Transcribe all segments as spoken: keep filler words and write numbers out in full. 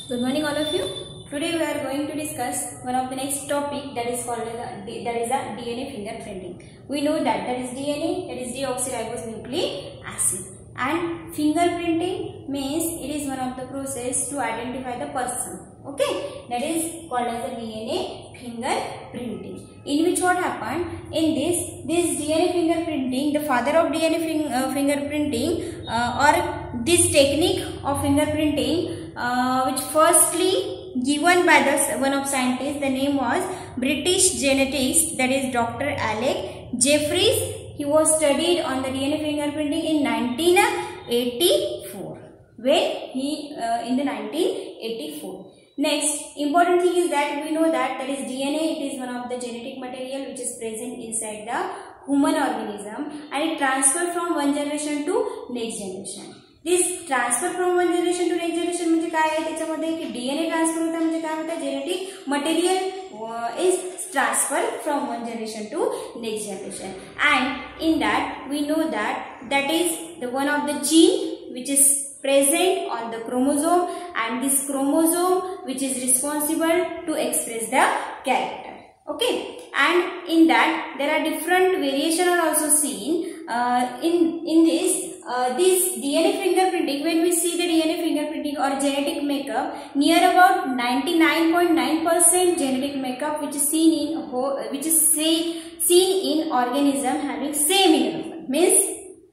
Good morning all of you. Today we are going to discuss one of the next topic that is called as a, that is a D N A fingerprinting. We know that that is D N A, that is deoxyribonucleic acid, and fingerprinting means it is one of the process to identify the person. Okay, that is called as a D N A fingerprinting. In which what happened in this this D N A fingerprinting, the father of D N A fing, uh, fingerprinting uh, or this technique of fingerprinting, uh, which firstly given by the one of scientists, the name was British genetist, that is Doctor Alec Jeffreys. He was studied on the D N A fingerprinting in nineteen eighty-four. When he uh, in the nineteen eighty-four. Next important thing is that we know that that is D N A. It is one of the genetic material which is present inside the human organism, and it transfers from one generation to next generation. This transfer from one generation to next generation म्हणजे काय आहे त्याच्यामध्ये की DNA transfer होता म्हणजे काय होता genetic material is transferred from one generation to next generation, and in that we know that that is the one of the gene which is present on the chromosome, and this chromosome which is responsible to express the character. Okay, and in that there are different variation are also seen uh, in in this uh, this D N A fingerprinting. When we see the D N A fingerprinting or genetic makeup, near about ninety-nine point nine percent genetic makeup which is seen in which is say, seen in organism having same immunofilament, means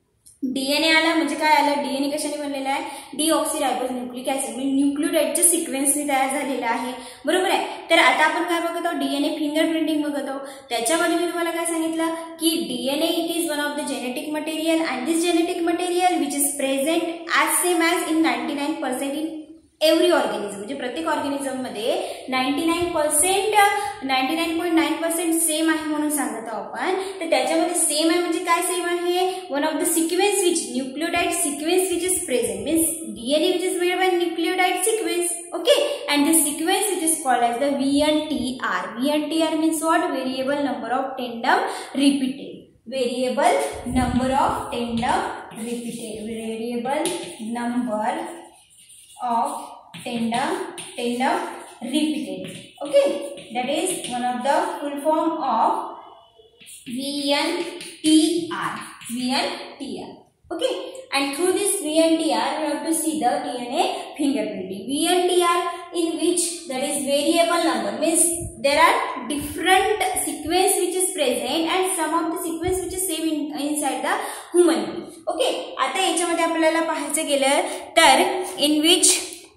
DNA आला म्हणजे काय आलं, DNA कशाने बनलेला आहे, डीऑक्सीरायबोन्यूक्लिक acid म्हणजे न्यूक्लियोटाइडच्या सिक्वेन्सने तयार झालेला आहे, बरोबर आहे. तर आता आपण काय बघत आहोत, डीएनए फिंगरप्रिंटिंग बघत आहोत. त्याच्यामध्ये मी तुम्हाला काय सांगितलं की DNA it is one of the genetic material, and this genetic material which is present as same as in ninety nine percent in every organism, म्हणजे प्रत्येक ऑर्गॅनिझम मध्ये ninety nine percent ninety nine point nine percent same आहे म्हणून सांगत आहोत आपण. तर त्याच्यामध्ये सेम आहे म्हणजे काय सेम आहे, one of the sequence which nucleotide sequence which is present, means DNA which is made by nucleotide sequence. Okay, and the sequence which is called as the V N T R. V N T R means what, variable number of tandem repeated. Variable number of tandem repeated. Variable number of tandem tandem repeated. Okay, that is one of the full form of V N T R. V N T R. Okay, and through this V N T R we have to see the D N A fingerprinting. V N T R in which that is variable number, means there are different sequence which is present and some of the sequence which is same in, inside the human being. Okay, आता याच्यामध्ये आपल्याला पाहायचं गेलं तर in which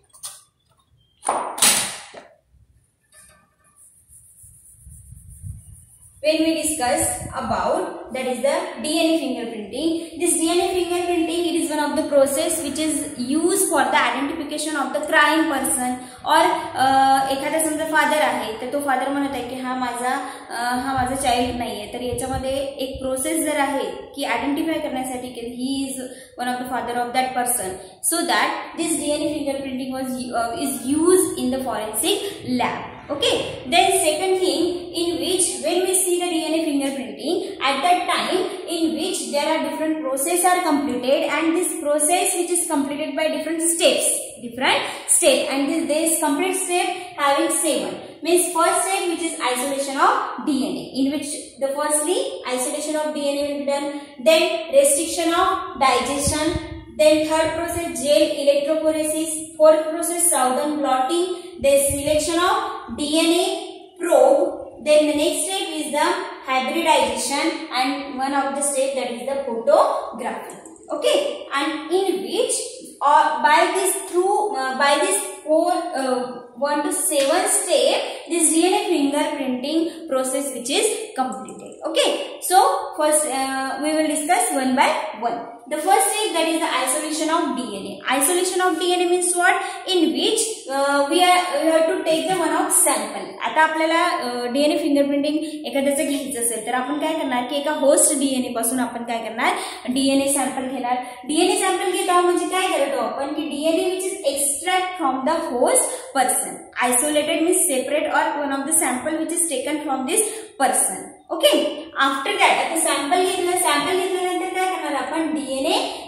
when we discussed about that is the D N A fingerprinting. This D N A fingerprinting it is one of the process which is used for the identification of the crying person, or एखादा समजा father आहे तर तो father म्हणत आहे की हा माझा हा माझा चाइल्ड नाहीये, तर याच्यामध्ये एक प्रोसेस जर आहे की आयडेंटिफाय करण्यासाठी की he is one of the father of that person, so that this D N A fingerprinting was is used in the forensic lab. Okay, then second thing in which when we see the D N A fingerprinting, at that time in which there are different process are completed, and this process which is completed by different steps, different step, and this this complete step having seven, means first step which is isolation of D N A, in which the firstly isolation of D N A will be done, then restriction of digestion, then third process gel electrophoresis, fourth process southern blotting, then selection of D N A probe, then the next step is the hybridization, and one of the step that is the photography. Okay, and in which or uh, by this through uh, by this four uh, one to seven step this D N A fingerprinting process which is completed. Okay, so first uh, we will discuss one by one. The first step that is the isolation of D N A. Isolation of D N A means what? In which uh, we are we have to take the one of sample. आता आपल्याला D N A fingerprinting एखाद्याचं घ्यायचं असेल तर आपण काय करणार की एका होस्ट D N A पासून आपण काय करणार D N A सॅम्पल घेणार. D N A सॅम्पल घेत आहोत म्हणजे काय करतो आपण की D N A which is extract from the host person. Isolated means separate or one of the sample which is taken from this person. Okay, after that आता sample घेतलं, sample घेतल्यानंतर काय करणार आपण D N A extraction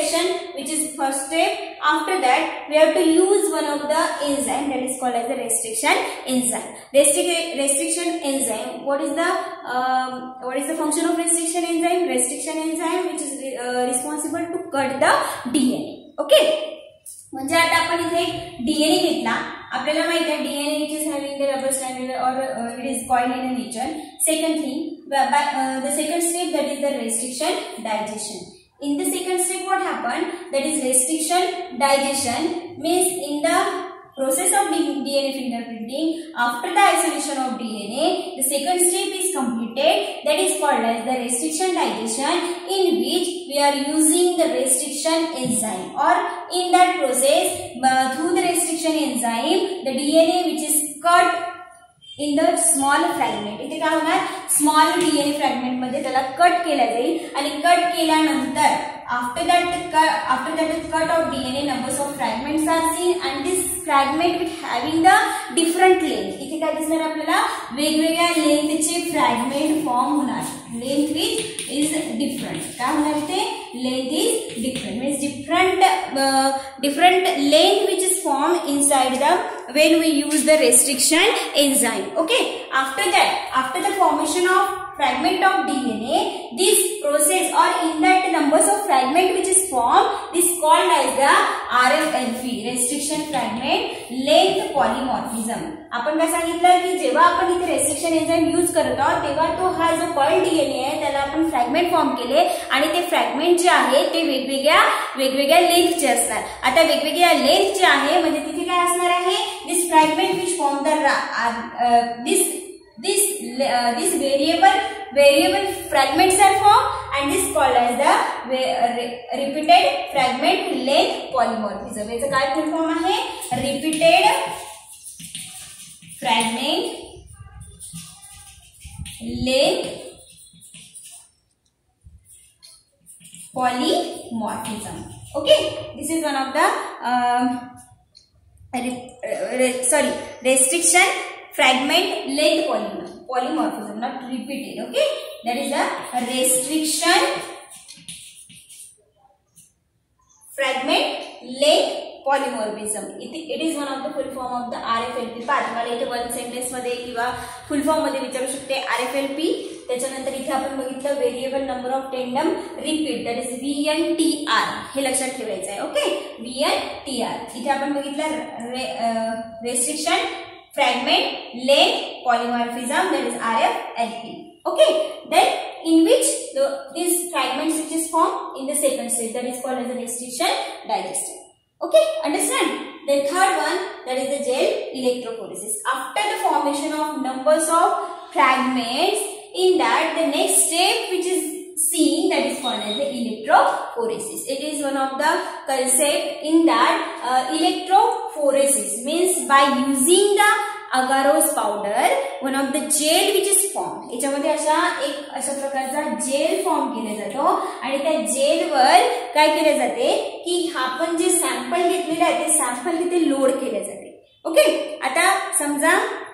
reaction, which is first step. After that, we have to use one of the enzyme that is called as the restriction enzyme. Restric restriction enzyme. What is the um, what is the function of restriction enzyme? Restriction enzyme, which is uh, responsible to cut the D N A. Okay. म्हणजे आता आपण इथे DNA घेतला, आपल्याला माहिती आहे DNA which is having the double stranded or uh, it is coiled in nature. Second thing, uh, the second step, that is the restriction digestion. In the second step, what happened? That is restriction digestion means in the process of D N A fingerprinting, after the isolation of D N A, the second step is completed, that is called as the restriction digestion, in which we are using the restriction enzyme, or in that process, uh, through the restriction enzyme, the D N A which is cut in the small fragment, इथे काय होणार, small DNA fragment मध्ये त्याला cut केला जाईल आणि cut केल्यानंतर after that after that cut of D N A, numbers of fragments are seen and this fragment with having the different length. इथे काय दिसणार आपल्याला, वेगवेगळ्या लेंथचे फ्रॅगमेंट फॉर्म होणार. Length which is different. काय होणार इथे, length is different means different uh, different length which is formed inside the when we use the restriction enzyme. Okay, after that, after the formation of fragment of D N A, this process or in that numbers of fragment which is formed, this called as the R F L P, restriction fragment length polymorphism. आपण काय सांगितलं की जेव्हा आपण इथे restriction enzyme use करत आहोत तेव्हा तो हा जो कॉइल्ड डीएनए आहे त्याला आपण फ्रॅगमेंट फॉर्म केले आणि ते फ्रॅगमेंट जे आहे ते वेगवेगळ्या वेगवेगळ्या लेंथचे असणार. आता वेगवेगळ्या लेंथचे आहे म्हणजे तिथे काय असणार आहे, this fragment which form the this This uh, this variable variable fragments are formed and this called as the re repeated fragment length polymorphism. याचा काय फुल फॉर्म आहे, repeated fragment length polymorphism. Okay, this is one of the um, re, re, sorry restriction fragment length polymorphism, not repeated. Okay, that is a restriction fragment length polymorphism. It, it is one of the full form of the R F L P. तुम्हाला इथे one sentence मध्ये किंवा full form मध्ये विचारू शकते R F L P. त्याच्यानंतर इथे आपण बघितलं variable number of tandem repeat, that is V N T R, हे लक्षात ठेवायचं आहे. Okay, V N T R. इथे आपण बघितलं restriction fragment length polymorphism, that is R F L P. Okay, then in which the these fragments which is formed in the second stage, that is called as the restriction digestion. Okay, understand? Then third one, that is the gel electrophoresis. After the formation of numbers of fragments, in that the next step which is seen, that is called as the electrophoresis. It is one of the concept in that uh, electrophoresis means by using the agarose powder, one of the gel which is formed. याच्यामध्ये अशा एक अशा प्रकारचा jail form केला जातो आणि त्या jail वर काय केले जाते की आपण जे सॅम्पल घेतलेले आहे ते सॅम्पल तिथे लोड केले जाते. ओके, आता समजा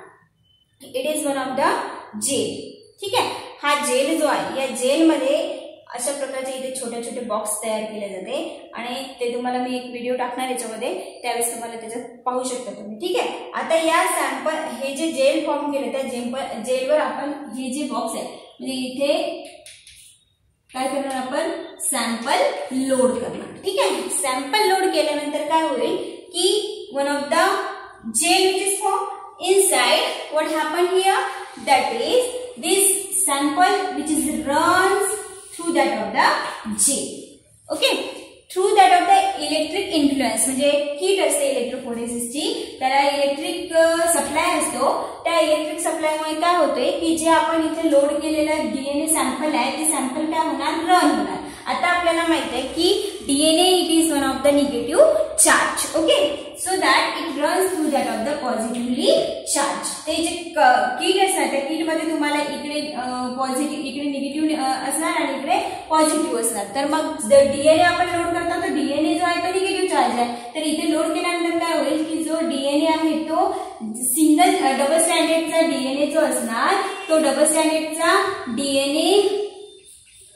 it is one of the gel. ठीक आहे, हा जेल जो आहे या जेल मध्ये अशा प्रकारचे इथे छोटे छोटे बॉक्स तयार केले जाते आणि ते तुम्हाला मी एक व्हिडिओ टाकणार याच्यामध्ये, त्यावेळेस तुम्हाला त्याच्यात पाहू शकता तुम्ही. ठीक आहे, आता या सॅम्पल हे जे जेल फॉर्म केले त्या जेल जेलवर आपण हे जे बॉक्स आहे म्हणजे इथे काय करणार, आपण सॅम्पल लोड करणार. ठीक आहे, सॅम्पल लोड केल्यानंतर काय होईल की one of the gel which is form inside, what happen here, that is this sample which is runs through that of the gel. Okay, through that of the electric influence, म्हणजे heat असते electrophoresis ची, त्याला electric supply असतो. त्या electric supply मुळे काय होते की जे आपण इथे लोड केलेलं डीएनए सॅम्पल आहे ते सॅम्पल काय होणार, रन होणार. आता आपल्याला माहित आहे की DNA it is one of the negative charge. Okay, so that it runs through that of the positively charge. ते जे किट असणार त्या किट मध्ये तुम्हाला इकडे पॉझिटिव्ह इकडे निगेटिव्ह असणार आणि इकडे पॉझिटिव्ह असणार. तर मग जर डीएनए आपण लोड करतो तर डीएनए जो आहे तो निगेटिव्ह चार्ज आहे. तर इथे लोड केल्यानंतर काय होईल की जो डीएनए आहे तो सिंगल डबल स्टँडर्डचा डीएनए जो असणार तो डबल स्टँडर्डचा डीएनए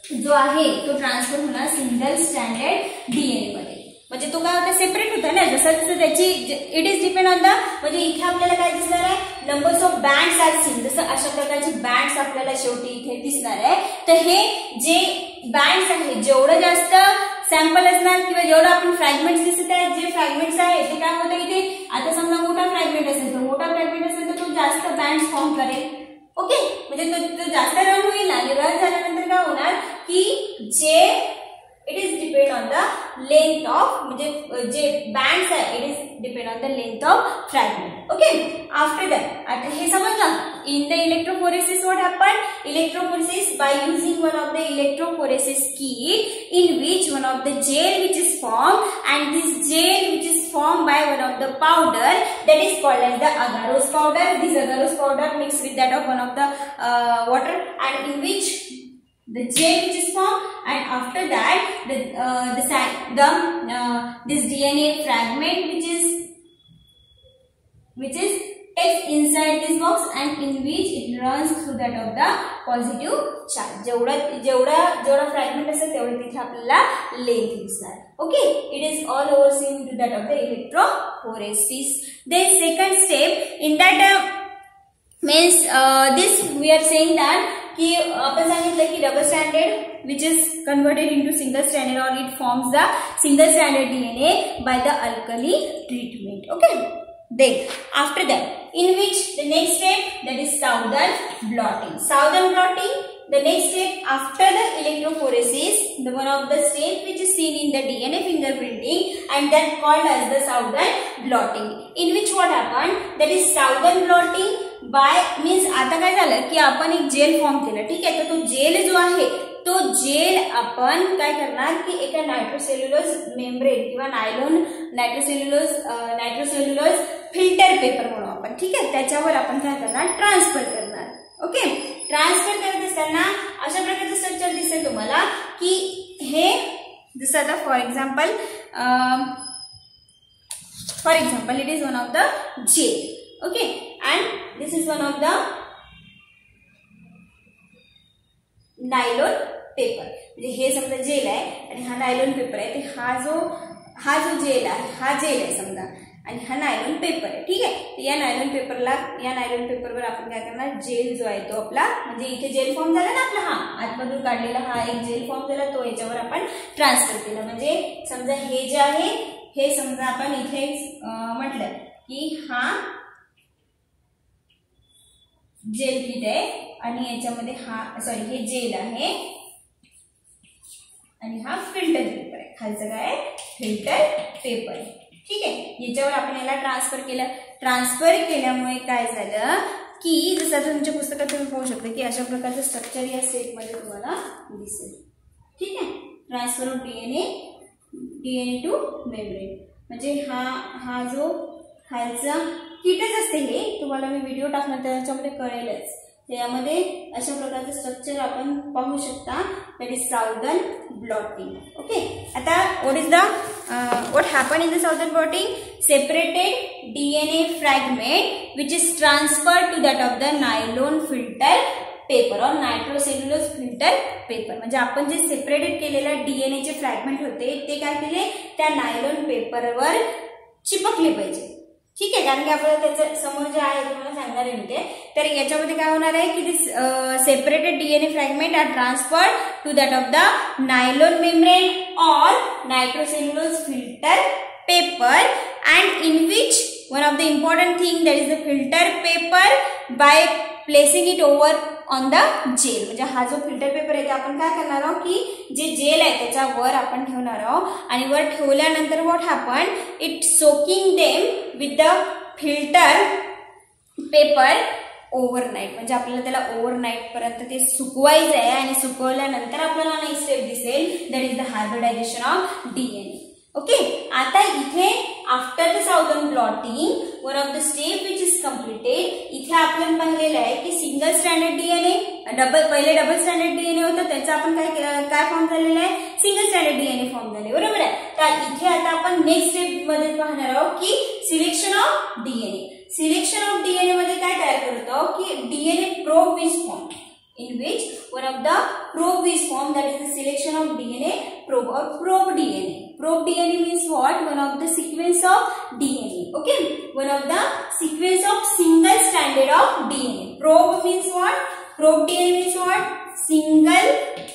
जो आहे तो ट्रान्सफर होणार सिंगल स्टँडर्ड डीएनए मध्ये. म्हणजे तो काय होता, सेपरेट होता ना. जसं जसं त्याची it is depend on the, म्हणजे इथे आपल्याला काय दिसणार आहे, numbers of bands are seen. जसं अशा प्रकारचे बँड्स आपल्याला शेवटी इथे दिसणार आहे. तर हे जे बँड्स आहेत, जेवढं जास्त सॅम्पल असणार किंवा जेवढं आपण फ्रॅगमेंट्स दिसत आहेत, जे फ्रॅगमेंट्स आहेत ते काय होतं इथे, आता समजा मोठा फ्रॅगमेंट असेल तर मोठा फ्रॅगमेंट असेल तर तो जास्त बँड्स फॉर्म करेल. ओके, म्हणजे तो जास्त रन होईल आणि रन झाल्यानंतर काय होणार की जे it is depend on the length of, म्हणजे जे बँड्स आहे it is depend on the length of fragment. Okay, after that आता हे समजलं. In the electrophoresis what happen, electrophoresis by using one of the electrophoresis kit in which one of the gel which is formed and this gel which is formed by one of the powder that is called as the agarose powder. This agarose powder mixed with that of one of the uh, water and in which the gel which is formed, and after that the uh, the the uh, this D N A fragment which is which is takes inside this box and in which it runs through that of the positive charge. जेवढा जेवढा जेवढा fragment असेल तेवढे तिथे आपल्याला length दिसणार. Okay, it is all over seen to that of the electrophoresis. Then second step in that uh, means uh, this we are saying that की आपण सांगितलं की double standard which is converted into single standard और it forms the single standard DNA by the alkali treatment. Okay, then after that in which the next step that is southern blotting. Southern blotting, the next step after the electrophoresis, the one of the step which is seen in the D N A fingerprinting and that called as the southern blotting. In which what happened, that is southern blotting by means आता काय झालं की आपण एक jail form केलं. ठीक आहे, तर तो जेल जो आहे तो जेल आपण काय करणार की एका नायट्रोसेल्युलोज मेम्ब्रेन किंवा nylon nitrocellulose nitrocellulose filter paper म्हणून आपण, ठीक आहे, त्याच्यावर आपण काय करणार, ट्रान्सफर करणार. ओके, ट्रान्सफर करत असताना अशा प्रकारचं स्ट्रक्चर दिसेल तुम्हाला की हे जसं आता for example for example it is one of the gel. Okay, and this is one of the nylon paper. म्हणजे हे समजा जेल आहे आणि हा नायलॉन पेपर आहे. तर हा जो हा जो जेल आहे हा जेल आहे समजा आणि हा नायलॉन पेपर आहे. ठीक आहे, तर या नायलॉन पेपरला या नायलॉन पेपरवर आपण काय करणार, जेल जो आहे तो आपला, म्हणजे इथे जेल फॉर्म झाला ना आपला, हा आतमधून काढलेला हा एक जेल फॉर्म झाला, तो याच्यावर आपण ट्रान्सफर केला. म्हणजे समजा हे जे आहे हे समजा आपण इथे म्हटलं की हा जेल किट आहे आणि याच्यामध्ये हा सॉरी हे जेल आहे आणि हा फिल्टर पेपर आहे. खालचं काय फिल्टर पेपर आहे. ठीक आहे, याच्यावर आपण याला ट्रान्सफर केलं. ट्रान्सफर केल्यामुळे काय झालं की जसं तुमच्या पुस्तकात तुम्ही पाहू शकता की अशा प्रकारचं स्ट्रक्चर या सेटमध्ये तुम्हाला दिसेल. ठीक आहे, transfer of DNA DNA to membrane. म्हणजे हा हा जो खालचा किटच असते हे, तुम्हाला मी व्हिडिओ टाकणार त्याच्यामध्ये कळेलच. त्यामध्ये अशा प्रकारचं स्ट्रक्चर आपण पाहू शकता. That is southern blotting. Okay, आता what is the what happen in the southern blotting, separated DNA fragment which is transfer to that of the nylon filter paper और नायट्रोसेल्युलोज फिल्टर पेपर. म्हणजे आपण जे separated केलेल्या डीएनएचे fragment होते ते काय केले, त्या नायलॉन पेपरवर चिपकले पाहिजे. ठीक आहे, कारण की आपल्याला त्याच्या समोर जे आहे तुम्हाला सांगणार आहे मी ते. तर याच्यामध्ये काय होणार आहे की this separated DNA fragment are transferred to that of the nylon membrane और nitrocellulose filter paper and in which one of the important thing that is the filter paper by placing it over on the gel. म्हणजे हा जो filter paper आहे ते आपण काय करणार आहोत की जे जेल आहे त्याच्यावर आपण ठेवणार आहोत आणि वर ठेवल्यानंतर what happen, it soaking them with the filter paper overnight. म्हणजे आपल्याला त्याला ओव्हरनाईट पर्यंत ते सुकवायचं आहे आणि सुकवल्यानंतर आपल्याला नेक्स्ट स्टेप दिसेल that is the hybridization of DNA. Okay, आता इथे after the southern blotting one of the step which is completed. इथे आपण पाहिलेलं आहे की सिंगल स्टँडर्ड डीएनए, डबल पहिले डबल स्टँडर्ड डीएनए होतं त्याचं आपण काय काय फॉर्म झालेलं आहे, सिंगल स्टँडर्ड डीएनए फॉर्म झाले, बरोबर आहे. तर इथे आता आपण नेक्स्ट स्टेप मध्ये पाहणार आहोत की selection of DNA. Selection of DNA मध्ये काय तयार करतो की DNA probe is form. in which one of the probe is formed, that is the selection of D N A probe or probe D N A. Probe D N A means what? One of the sequence of D N A. Okay, one of the sequence of single stranded of D N A. Probe means what? Probe D N A means what? Single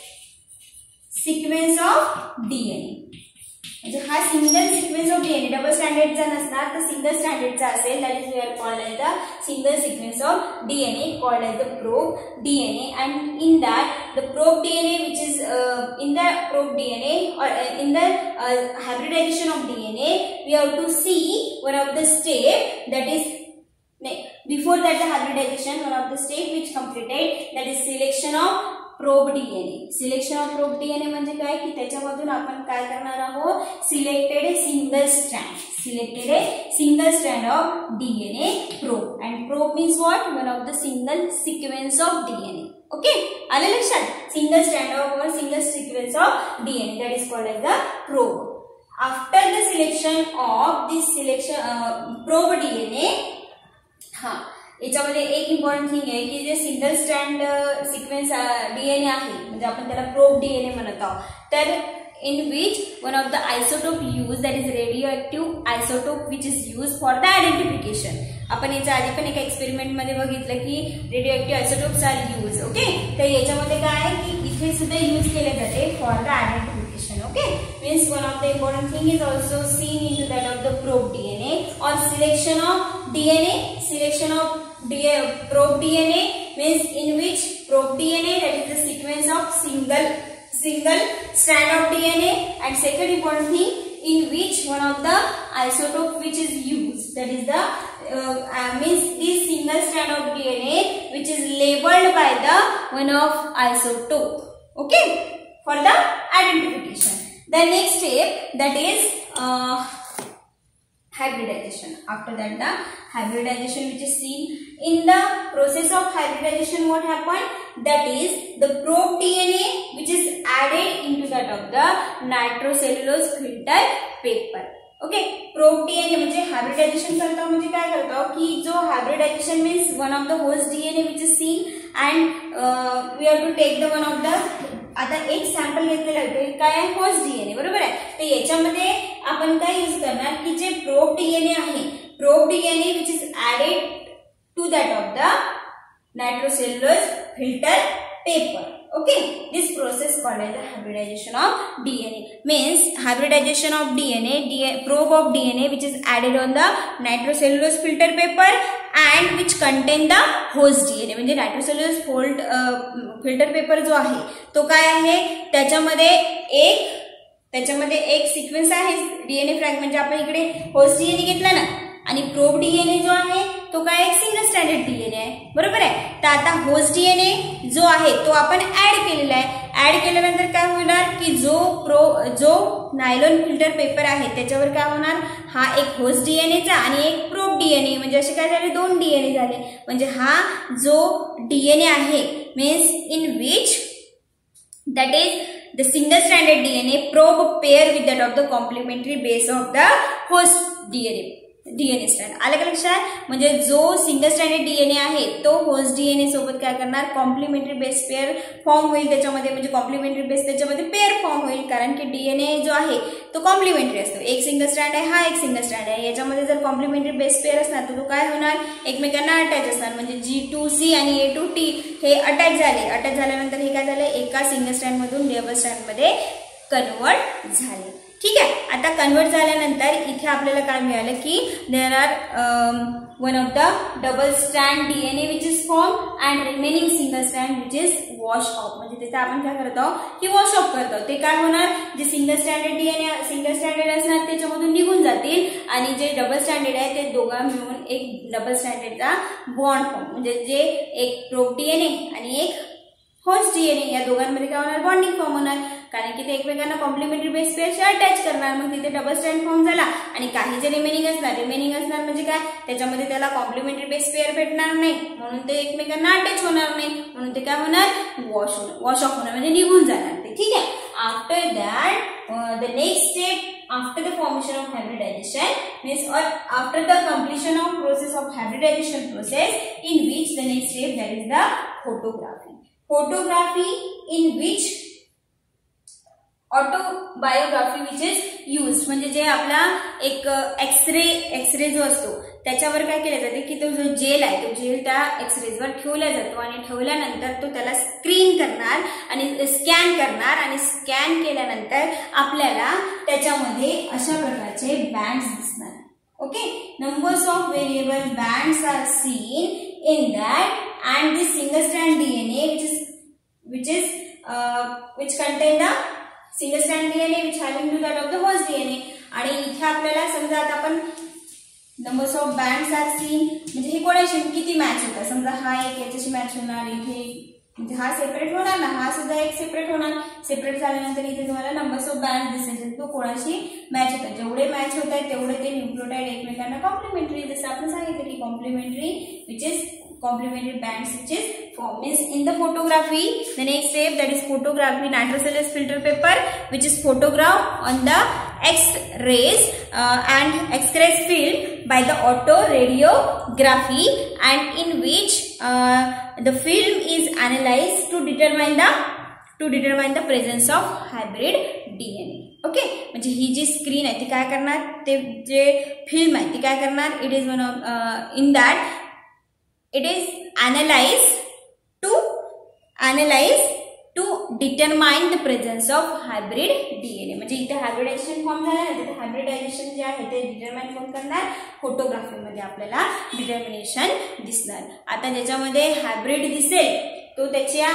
sequence of D N A. म्हणजे हा single sequence of DNA double स्टँडर्डचा नसणार तर single स्टँडर्डचा असेल, that is we are called as the single sequence of DNA called as the probe DNA. and in that the probe D N A which is uh, in the probe D N A or uh, in the uh, hybridization of D N A we have to see one of the step, that is before that the hybridization, one of the step which completed, that is selection of probe DNA. Selection of probe DNA म्हणजे काय की त्याच्यामधून आपण काय करणार आहोत, selected a single strand, selected a single strand of DNA probe. And probe means what? One of the single sequence of DNA. Okay, आले लक्षात? सिंगल स्ट्रँड ऑफ और single sequence of DNA, that is called as the probe. After the selection of this selection probe DNA, हा याच्यामध्ये एक important thing आहे की जे single strand sequence DNA आहे म्हणजे आपण त्याला प्रोब डीएनए म्हणत आहोत, तर in which one of the isotope used, that is radioactive isotope which is used for the identification. आपण याच्या आधी पण एका एक्सपेरिमेंट मध्ये बघितलं की radioactive isotopes are use. Okay, तर याच्यामध्ये काय आहे की इथे सुद्धा यूज केले जाते for the identification. Okay, means one of the important thing is also seen in to that of the probe DNA और selection of DNA. Selection of probe D N A means in which probe D N A, that is the sequence of single single strand of D N A, and second important thing, in which one of the isotope which is used, that is the uh, uh, means this single strand of D N A which is labeled by the one of isotope. Okay, for the identification. The next step, that is uh, hybridization. After that the hybridization which is seen in the process of hybridization, what happened, that is the probe D N A which is added into that of the nitrocellulose filter paper. Okay, probe DNA म्हणजे hybridization करतो म्हणजे काय करतो की जो hybridization means one of the host DNA which is seen and we have to take the one of the, आता एक sample घेतलेलं आहे काय आहे, होस्ट डीएनए, बरोबर आहे. तर याच्यामध्ये आपण काय यूज करणार की जे प्रोब डीएनए आहे, probe DNA which is added to that of the nitrocellulose filter paper. Okay, this process called as the hybridization of D N A. Means hybridization of D N A, D N A probe of D N A which is added on the nitrocellulose filter paper and which contain the host D N A. म्हणजे nitrocellulose fold filter paper जो आहे तो काय आहे, त्याच्यामध्ये एक त्याच्यामध्ये एक सिक्वेन्स आहे डीएनए फ्रॅगमेंट. आपण इकडे होस्ट डीएनए घेतला ना आणि प्रोब डीएनए जो आहे तो काय एक सिंगल स्टँडर्ड डीएनए आहे, बरोबर आहे. तर आता होस्ट डीएनए जो आहे तो आपण ऍड केलेला आहे. ऍड केल्यानंतर काय होणार की जो प्रो जो नायलॉन फिल्टर पेपर आहे त्याच्यावर काय होणार, हा एक होस्ट डीएनएचा आणि एक प्रोब डीएनए, म्हणजे असे काय झाले, दोन डीएनए झाले. म्हणजे हा जो डीएनए आहे means in which that is the single stranded D N A probe pair with that of the complementary base of the host D N A. DNA strand आलं का लक्षात. म्हणजे जो सिंगल स्टँडर्ड डीएनए आहे तो host DNA सोबत काय करणार, कॉम्प्लिमेंटरी बेस पेअर फॉर्म होईल त्याच्यामध्ये, म्हणजे कॉम्प्लिमेंटरी बेस त्याच्यामध्ये पेअर फॉर्म होईल. कारण की डीएनए जो आहे तो कॉम्प्लिमेंटरी असतो. एक सिंगल स्ट्रँड आहे, हा एक सिंगल स्ट्रँड आहे. याच्यामध्ये जर कॉम्प्लिमेंटरी बेस पेअर असणार तर तो काय होणार, एकमेकांना अटॅच असणार. म्हणजे जी टू सी आणि ए टू टी हे अटॅच झाले. अटॅच झाल्यानंतर हे काय झाले, एका सिंगल स्ट्रँड मधून डबल स्ट्रँड मध्ये कन्वर्ट झाले. ठीक आहे. आता कन्वर्ट झाल्यानंतर इथे आपल्याला काय मिळालं की there are one of the double strand DNA which is form and remaining single strand which is wash off. म्हणजे त्याचा आपण काय करतो की वॉश ऑफ करतो. ते काय होणार, जे single standard DNA single standard असणार त्याच्यामधून निघून जातील आणि जे डबल स्टँडर्ड आहे ते दोघं मिळून एक डबल स्टँडर्डचा बॉन्ड फॉर्म, म्हणजे जे एक प्रोब डीएनए आणि एक होस्ट डीएनए या दोघांमध्ये काय होणार, बॉन्डिंग फॉर्म होणार. कारण की ते एकमेकांना कॉम्प्लिमेंटरी बेस पेअरशी अटॅच करणार. मग तिथे डबल स्टँड फॉर्म झाला आणि काही जे रिमेनिंग असणार रिमेनिंग असणार म्हणजे काय, त्याच्यामध्ये त्याला कॉम्प्लिमेंटरी बेस पेअर भेटणार नाही म्हणून ते एकमेकांना अटॅच होणार नाही, म्हणून ते काय होणार, वॉश होणार, वॉश ऑफ होणार म्हणजे निघून जाणार ते. ठीक आहे. After that the next step after the formation of hybridization means or after the completion of process of hybridization process in which the next step that is the photography. photography in which autobiography which is use, म्हणजे जे आपला एक x ray x ray जो असतो त्याच्यावर काय केलं जाते की तो जो जेल आहे तो जेल त्या एक्सरेजवर ठेवला जातो आणि ठेवल्यानंतर तो त्याला स्क्रीन करणार आणि स्कॅन करणार आणि स्कॅन केल्यानंतर आपल्याला त्याच्यामध्ये अशा प्रकारचे बँड्स दिसणार. ओके, numbers of variable bands are seen in that and this single strand DNA which is which is which contain the single strand DNA which having to that of the host DNA. आणि इथे आपल्याला समजा आता आपण numbers of bands are seen म्हणजे हे कोणाशी किती मॅच होतात, समजा हा एक याच्याशी मॅच होणार, इथे म्हणजे हा सेपरेट होणार ना, हा सुद्धा एक सेपरेट होणार. सेपरेट झाल्यानंतर इथे तुम्हाला नंबर्स ऑफ बँड दिसेल, तो कोणाशी मॅच होतात. जेवढे मॅच होत आहेत तेवढे ते न्यूक्लियोटाइड एकमेकांना कॉम्प्लिमेंटरी, जसं आपण सांगितलं की complementary which is complementary bands which is formed is in the photography. The next step, that is photography, nitrocellulose filter paper which is photographed on the X-rays uh, and X-rays film by the autoradiography, and in which uh, the film is analyzed to determine the to determine the presence of hybrid D N A. Okay, म्हणजे ही जी screen आहे ती काय करणार, ते जे film आहे ती काय करणार, it is one of in that it is analyzed to analyze to determine the presence of hybrid D N A. म्हणजे इथे हायब्रिडायझेशन फॉर्म झाला ना, तर हायब्रिडायझेशन जे आहे ते डिटरमाइन कोण करणार, फोटोग्राफी मध्ये आपल्याला डिटर्मिनेशन दिसणार. आता ज्याच्यामध्ये हायब्रिड दिसेल तो त्याच्या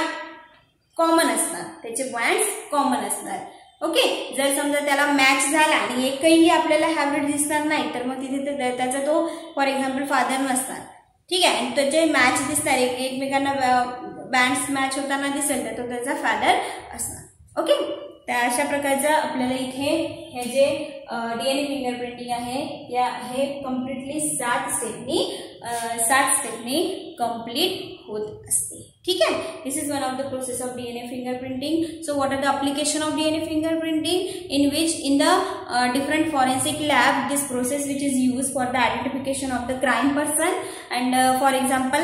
कॉमन असणार, त्याचे बँड्स कॉमन असणार. ओके, जर समजा त्याला मॅच झाला आणि एकही आपल्याला हायब्रिड दिसणार नाही तर मग तिथे त्याचा तो फॉर एक्झाम्पल फादर नसणार. ठीक आहे, आणि त्याचे मॅच दिसणार, एक एकमेकांना बँड्स मॅच होताना दिसेल तर तो त्याचा फादर असणार. ओके, तर अशा प्रकारचं आपल्याला इथे हे जे डीएनए फिंगरप्रिंटिंग आहे या हे कम्प्लिटली सात स्टेपनी सात स्टेपनी कम्प्लीट होत असते. ठीक आहे, this is one of the process of DNA fingerprinting. So what are the application of D N A fingerprinting, in which in the uh, different forensic lab this process which is used for the identification of the crime person, and uh, for example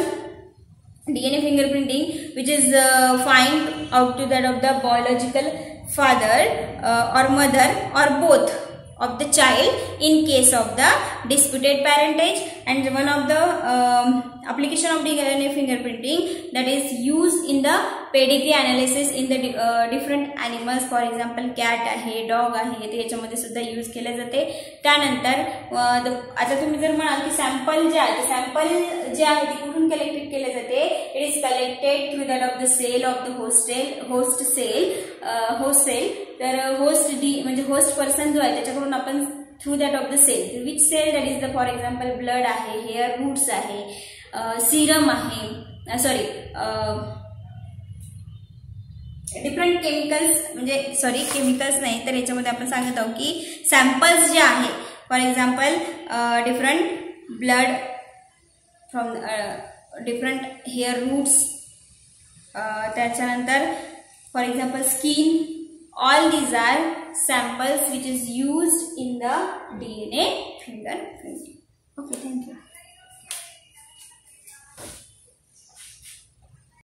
D N A fingerprinting which is uh, find out to that of the biological father uh, or mother or both of the child in case of the disputed parentage. And one of the um, application of D N A fingerprinting that is used in the pedigree analysis in the uh, different animals, for example cat आहे, dog आहे, ते याच्यामध्ये सुद्धा use केले जाते. त्यानंतर आता तुम्ही जर म्हणाल की सॅम्पल जे आहे सॅम्पल जे आहे ते कुठून कलेक्टेड केले जाते, it is collected through that of the cell of the hostel host cell host cell तर होस्ट डी म्हणजे होस्ट पर्सन जो आहे त्याच्याकडून आपण through that of the cell, which cell that is the for example blood आहे, hair roots आहे, serum आहे, sorry different chemicals म्हणजे सॉरी केमिकल्स नाही तर याच्यामध्ये आपण सांगत आहोत की सॅम्पल्स जे आहे for example different blood from different hair roots, त्याच्यानंतर for example skin, all these are samples which is used in the D N A fingerprinting. Okay, thank you.